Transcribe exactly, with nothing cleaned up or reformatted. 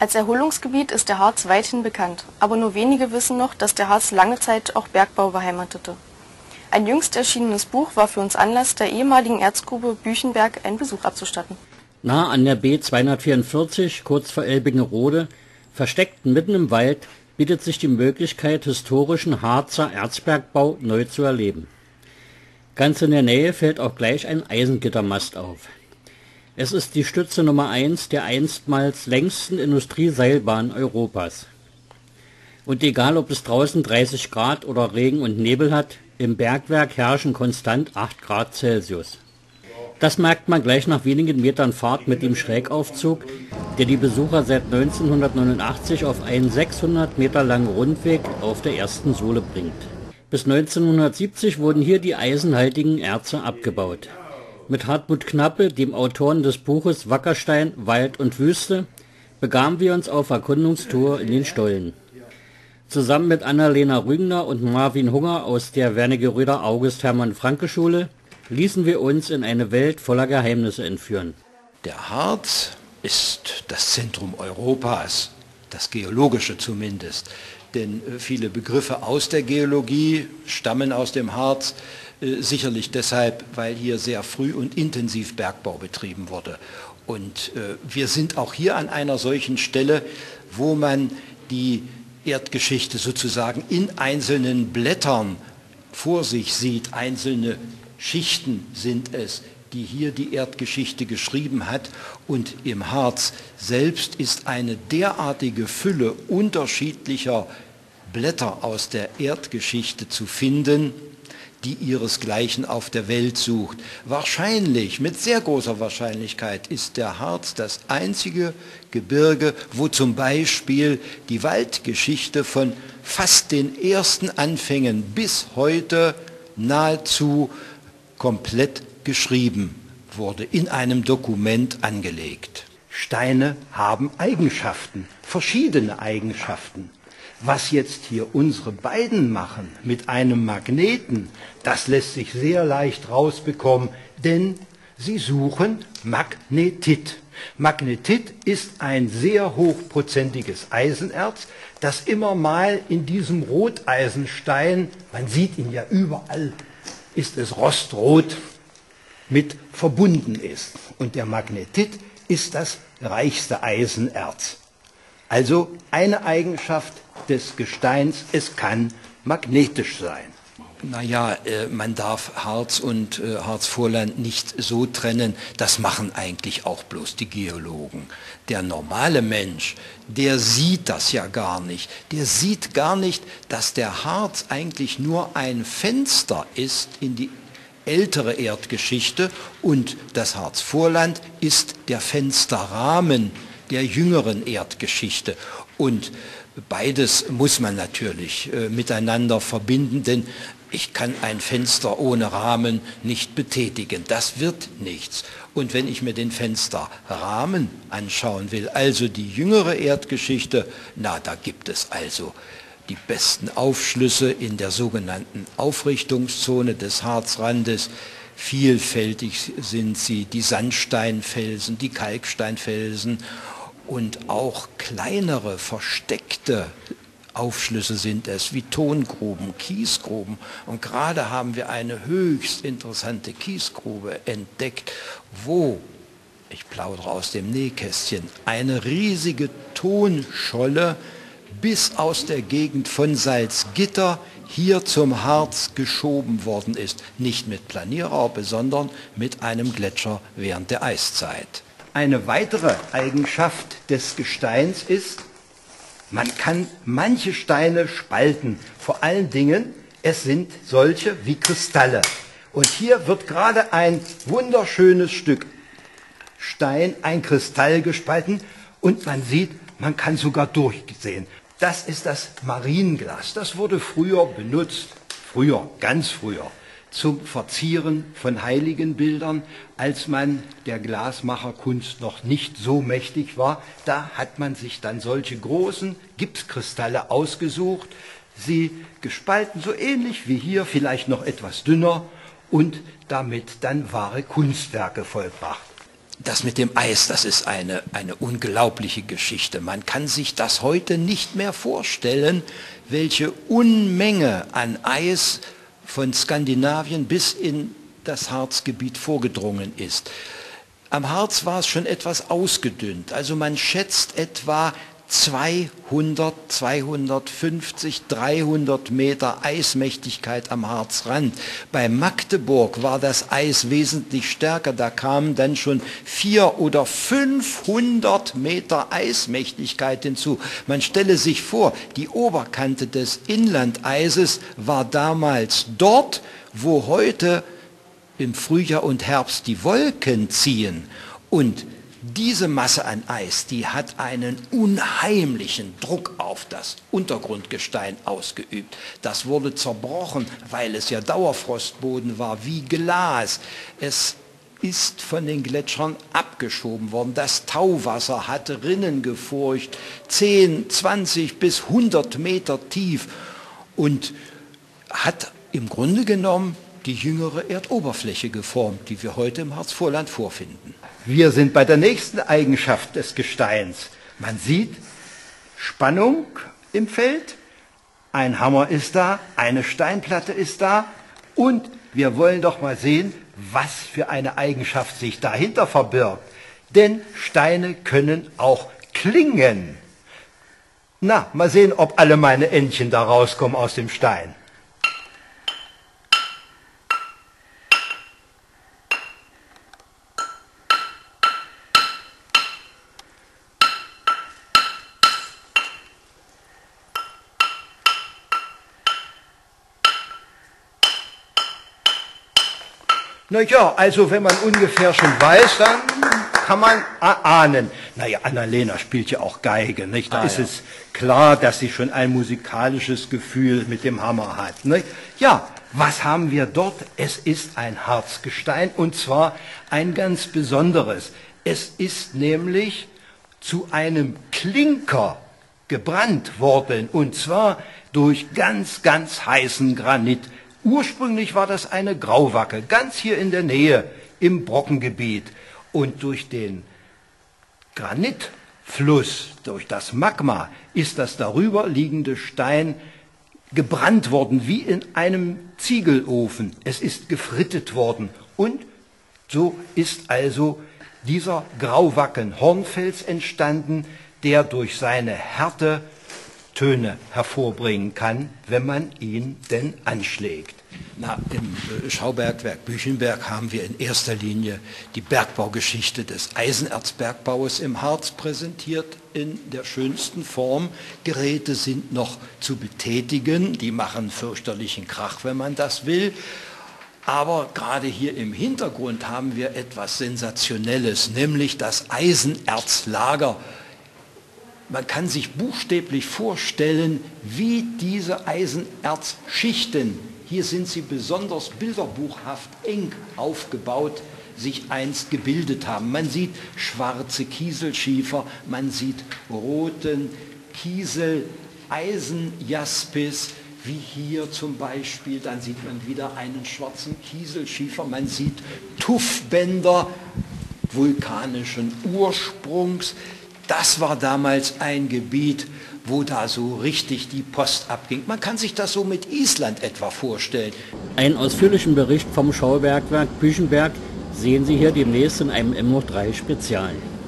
Als Erholungsgebiet ist der Harz weithin bekannt, aber nur wenige wissen noch, dass der Harz lange Zeit auch Bergbau beheimatete. Ein jüngst erschienenes Buch war für uns Anlass, der ehemaligen Erzgrube Büchenberg einen Besuch abzustatten. Nah an der B zweihundertvierundvierzig, kurz vor Elbingerode, versteckt mitten im Wald, bietet sich die Möglichkeit, historischen Harzer Erzbergbau neu zu erleben. Ganz in der Nähe fällt auch gleich ein Eisengittermast auf. Es ist die Stütze Nummer eins der einstmals längsten Industrieseilbahn Europas. Und egal, ob es draußen dreißig Grad oder Regen und Nebel hat, im Bergwerk herrschen konstant acht Grad Celsius. Das merkt man gleich nach wenigen Metern Fahrt mit dem Schrägaufzug, der die Besucher seit neunzehnhundertneunundachtzig auf einen sechshundert Meter langen Rundweg auf der ersten Sohle bringt. Bis neunzehnhundertsiebzig wurden hier die eisenhaltigen Erze abgebaut. Mit Hartmut Knappe, dem Autoren des Buches Wackerstein, Wald und Wüste, begaben wir uns auf Erkundungstour in den Stollen. Zusammen mit Annalena Rügner und Marvin Hunger aus der Wernigeröder August-Hermann-Francke-Schule ließen wir uns in eine Welt voller Geheimnisse entführen. Der Harz ist das Zentrum Europas, das geologische zumindest. Denn viele Begriffe aus der Geologie stammen aus dem Harz, äh, sicherlich deshalb, weil hier sehr früh und intensiv Bergbau betrieben wurde. Und äh, wir sind auch hier an einer solchen Stelle, wo man die Erdgeschichte sozusagen in einzelnen Blättern vor sich sieht. Einzelne Schichten sind es, die hier die Erdgeschichte geschrieben hat, und im Harz selbst ist eine derartige Fülle unterschiedlicher Blätter aus der Erdgeschichte zu finden, die ihresgleichen auf der Welt sucht. Wahrscheinlich, mit sehr großer Wahrscheinlichkeit, ist der Harz das einzige Gebirge, wo zum Beispiel die Waldgeschichte von fast den ersten Anfängen bis heute nahezu komplett geschrieben wurde, in einem Dokument angelegt. Steine haben Eigenschaften, verschiedene Eigenschaften. Was jetzt hier unsere beiden machen mit einem Magneten, das lässt sich sehr leicht rausbekommen, denn sie suchen Magnetit. Magnetit ist ein sehr hochprozentiges Eisenerz, das immer mal in diesem Roteisenstein, man sieht ihn ja überall, ist es rostrot, mit verbunden ist. Und der Magnetit ist das reichste Eisenerz. Also eine Eigenschaft des Gesteins, es kann magnetisch sein. Naja, äh, man darf Harz und äh, Harzvorland nicht so trennen, das machen eigentlich auch bloß die Geologen. Der normale Mensch, der sieht das ja gar nicht. Der sieht gar nicht, dass der Harz eigentlich nur ein Fenster ist in die ältere Erdgeschichte und das Harzvorland ist der Fensterrahmen der jüngeren Erdgeschichte. Und beides muss man natürlich äh, miteinander verbinden, denn ich kann ein Fenster ohne Rahmen nicht betätigen. Das wird nichts. Und wenn ich mir den Fensterrahmen anschauen will, also die jüngere Erdgeschichte, na, da gibt es also die besten Aufschlüsse in der sogenannten Aufrichtungszone des Harzrandes. Vielfältig sind sie, die Sandsteinfelsen, die Kalksteinfelsen und auch kleinere, versteckte Aufschlüsse sind es, wie Tongruben, Kiesgruben. Und gerade haben wir eine höchst interessante Kiesgrube entdeckt, wo, ich plaudere aus dem Nähkästchen, eine riesige Tonscholle bis aus der Gegend von Salzgitter hier zum Harz geschoben worden ist. Nicht mit Planierraupe, sondern mit einem Gletscher während der Eiszeit. Eine weitere Eigenschaft des Gesteins ist, man kann manche Steine spalten. Vor allen Dingen, es sind solche wie Kristalle. Und hier wird gerade ein wunderschönes Stück Stein, ein Kristall gespalten. Und man sieht, man kann sogar durchsehen. Das ist das Marienglas. Das wurde früher benutzt, früher, ganz früher, zum Verzieren von Heiligenbildern, als man der Glasmacherkunst noch nicht so mächtig war. Da hat man sich dann solche großen Gipskristalle ausgesucht, sie gespalten, so ähnlich wie hier, vielleicht noch etwas dünner, und damit dann wahre Kunstwerke vollbracht. Das mit dem Eis, das ist eine, eine unglaubliche Geschichte. Man kann sich das heute nicht mehr vorstellen, welche Unmenge an Eis von Skandinavien bis in das Harzgebiet vorgedrungen ist. Am Harz war es schon etwas ausgedünnt, also man schätzt etwa zweihundert, zweihundertfünfzig, dreihundert Meter Eismächtigkeit am Harzrand. Bei Magdeburg war das Eis wesentlich stärker, da kamen dann schon vierhundert oder fünfhundert Meter Eismächtigkeit hinzu. Man stelle sich vor, die Oberkante des Inlandeises war damals dort, wo heute im Frühjahr und Herbst die Wolken ziehen, und diese Masse an Eis, die hat einen unheimlichen Druck auf das Untergrundgestein ausgeübt. Das wurde zerbrochen, weil es ja Dauerfrostboden war, wie Glas. Es ist von den Gletschern abgeschoben worden. Das Tauwasser hat Rinnen gefurcht, zehn, zwanzig bis hundert Meter tief, und hat im Grunde genommen die jüngere Erdoberfläche geformt, die wir heute im Harzvorland vorfinden. Wir sind bei der nächsten Eigenschaft des Gesteins. Man sieht Spannung im Feld, ein Hammer ist da, eine Steinplatte ist da, und wir wollen doch mal sehen, was für eine Eigenschaft sich dahinter verbirgt. Denn Steine können auch klingen. Na, mal sehen, ob alle meine Entchen da rauskommen aus dem Stein. Na ja, also wenn man ungefähr schon weiß, dann kann man ahnen. Naja, Annalena spielt ja auch Geige, nicht? Da ah, ist ja. es klar, dass sie schon ein musikalisches Gefühl mit dem Hammer hat, nicht? Ja, was haben wir dort? Es ist ein Harzgestein, und zwar ein ganz besonderes. Es ist nämlich zu einem Klinker gebrannt worden, und zwar durch ganz, ganz heißen Granit. Ursprünglich war das eine Grauwacke, ganz hier in der Nähe, im Brockengebiet. Und durch den Granitfluss, durch das Magma, ist das darüber liegende Stein gebrannt worden, wie in einem Ziegelofen. Es ist gefrittet worden. Und so ist also dieser Grauwacken-Hornfels entstanden, der durch seine Härte Töne hervorbringen kann, wenn man ihn denn anschlägt. Na, im Schaubergwerk Büchenberg haben wir in erster Linie die Bergbaugeschichte des Eisenerzbergbaus im Harz präsentiert in der schönsten Form. Geräte sind noch zu betätigen, die machen fürchterlichen Krach, wenn man das will. Aber gerade hier im Hintergrund haben wir etwas Sensationelles, nämlich das Eisenerzlager. Man kann sich buchstäblich vorstellen, wie diese Eisenerzschichten, hier sind sie besonders bilderbuchhaft eng aufgebaut, sich einst gebildet haben. Man sieht schwarze Kieselschiefer, man sieht roten Kiesel, Eisenjaspis, wie hier zum Beispiel. Dann sieht man wieder einen schwarzen Kieselschiefer, man sieht Tuffbänder vulkanischen Ursprungs. Das war damals ein Gebiet, wo da so richtig die Post abging. Man kann sich das so mit Island etwa vorstellen. Einen ausführlichen Bericht vom Schaubergwerk Büchenberg sehen Sie hier demnächst in einem M O drei Spezial.